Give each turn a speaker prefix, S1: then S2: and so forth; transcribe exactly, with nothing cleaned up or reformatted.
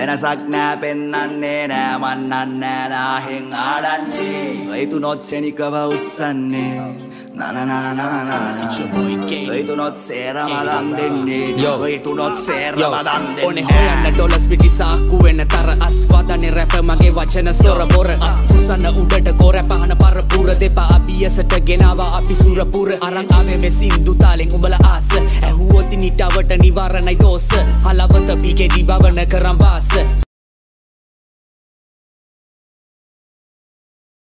S1: වෙනසක් නෑ පෙන්නන්නේ නෑ මන්නන්නේ නාහෙන් ආඩන්නේ ඔයතුනොත් ක්ෂණිකව උස්සන්නේ නනනනනනන ඔයතුනොත් සේරම දන් දෙන්නේ ඔයතුනොත් සේරම දන් දෙන්නේ
S2: ඕනේ හොයන්න ඩොලර්ස් පිටි සාක්කු වෙන තර අස්වාදනේ රැප මගේ වචන සොර බොර උසන්න උඩට කොර පහන පරපුර දෙපා අපි එසට ගෙනාවා අපි සුරපුර අරන් ආවේ මේ සින්දු තාලෙන් උඹලා ආස ඇහුවොත් නිටවට නිවාරණයි දෝස හලවත බීකේ දිබවන කරන් වාස